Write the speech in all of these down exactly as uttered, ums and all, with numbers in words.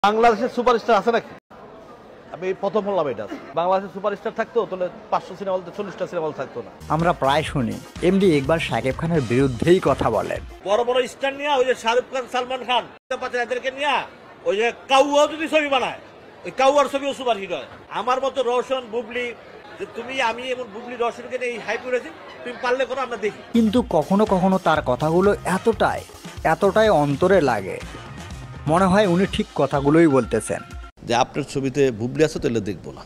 বাংলাদেশের সুপারস্টার আছে নাকি? আমি প্রথম বললাম এটা। বাংলাদেশের সুপারস্টার থাকতো তাহলে পাঁচশো সিনেমা বলতে চল্লিশটা সিনেমা থাকতো না। আমরা প্রায় শুনি এমডি ইকবাল শাকিব খানের বিরুদ্ধেই কথা বলেন। বড় বড় স্টার নিয়ে ওই যে শাহরুখ খান, সালমান খান এদেরকে নিয়ে ওই যে কাউয়া যদি ছবি বানায়, ওই কাউয়ার ছবিও সুপারহিট হয়। আমার মতো রওশন, বুবলি, তুমি আমি এমন বুবলি রওশনকে নিয়ে হাইপ করেছি, তুমি পারলে করো, আমরা দেখি। কিন্তু কখনো কখনো তার কথাগুলো এতটাই এতটাই অন্তরে লাগে, মনে হয় উনি ঠিক কথাগুলোই বলতেছেন। যে আপনার ছবিতে বুবলি আছে তাহলে দেখবো না।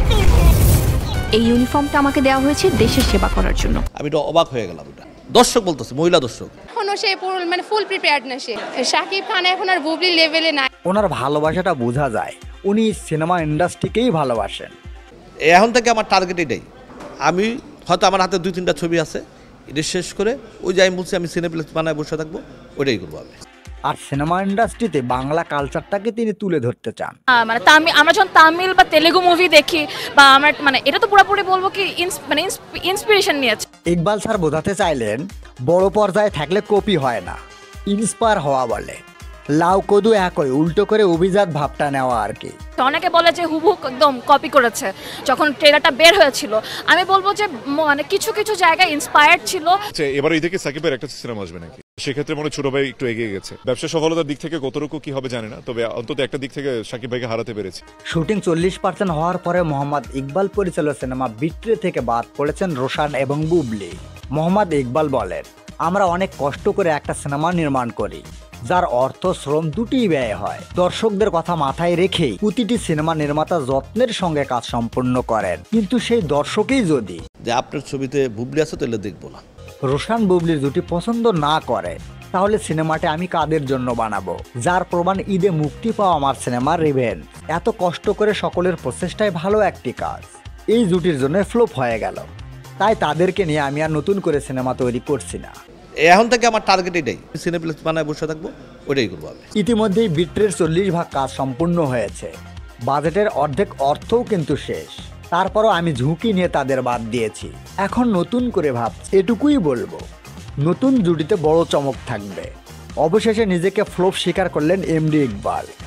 এই ইউনিফর্মটা আমাকে দেওয়া হয়েছে দেশের সেবা করার জন্য। আমি তো অবাক হয়ে গেলাম। এটা দর্শক বলতেছে, মহিলা দর্শক। এখনো সে পুরো মানে ফুল প্রিপেয়ার্ড না সে। শাকিব খান এখন আর বুবলি লেভেলে নাই। ওনার ভালোবাসাটা বোঝা যায়, উনি সিনেমা ইন্ডাস্ট্রিকেই ভালোবাসেন। এখন থেকে আমার টার্গেট এটাই। আমি হয়তো আমার হাতে দুই তিনটা ছবি আছে, এটা শেষ করে ওই যে আমি বলছি আমি সিনেপ্লেক্স বানায় বসে থাকবো, ওইটাই করবো আমি। আর সিনেমা ইন্ডাস্ট্রিতে বাংলা কালচারটাকে তিনি তুলে ধরতে চান। মানে তামিল, আমরা যখন তামিল বা তেলেগু মুভি দেখি বা আমার মানে এটা তো পুরোপুরি বলবো কি মানে ইন্সপিরেশন নিয়েছে। ইকবাল স্যার বোঝাতে চাইলেন বড় পর্যায়ে থাকলে কপি হয় না, ইন্সপায়ার হওয়া বলে। লাউ কদু একই, উল্টো করে অভিজাত ভাবটা নেওয়া আর কি। অনেকে বলে যে হুবহু একদম কপি করেছে। যখন ট্রেলারটা বের হয়েছিল আমি বলবো যে মানে কিছু কিছু জায়গায় ইন্সপায়ার্ড ছিল। এবার এই থেকে সাকিবের একটা সিনেমা আসবে নাকি, সেক্ষেত্রে মনে ছোট ভাই একটু এগিয়ে গেছে। ব্যবসা সফলতার দিক থেকে কতটুকু কি হবে জানি না, তবে অন্তত একটা দিক থেকে সাকিব ভাইকে হারাতে পেরেছে। শুটিং চল্লিশ পার্সেন্ট হওয়ার পরে মোহাম্মদ ইকবাল পরিচালিত সিনেমা বিট্রে থেকে বাদ পড়েছেন রোশান এবং বুবলি। মোহাম্মদ ইকবাল বলেন, আমরা অনেক কষ্ট করে একটা সিনেমা নির্মাণ করি, যার অর্থ শ্রম দুটিই ব্যয় হয়। দর্শকদের কথা মাথায় রেখেই প্রতিটি সিনেমা নির্মাতা যত্নের সঙ্গে কাজ সম্পূর্ণ করেন, কিন্তু সেই দর্শকই যদি যে আপনার ছবিতে বুবলি আছে তাহলে দেখবো না, রোশান বুবলির দুটি পছন্দ না করে, তাহলে সিনেমাটা আমি কাদের জন্য বানাবো? যার প্রমাণ ঈদে মুক্তি পাওয়া আমার সিনেমা রিভেঞ্জ। এত কষ্ট করে সকলের প্রচেষ্টায় ভালো একটি কাজ এই জুটির জন্য ফ্লপ হয়ে গেল, তাই তাদেরকে নিয়ে আমি আর নতুন করে সিনেমা তৈরি করছি না। এখন থেকে আমার টার্গেট এটাই, সিনেপ্লেক্স বানায় বসে থাকবো, ওইটাই করবো আমি। ইতিমধ্যেই বিট্রের চল্লিশ ভাগ কাজ সম্পূর্ণ হয়েছে, বাজেটের অর্ধেক অর্থও কিন্তু শেষ। তারপরও আমি ঝুঁকি নিয়ে তাদের বাদ দিয়েছি। এখন নতুন করে ভাবছি, এটুকুই বলবো, নতুন জুটিতে বড় চমক থাকবে। অবশেষে নিজেকে ফ্লপ স্বীকার করলেন এমডি ইকবাল।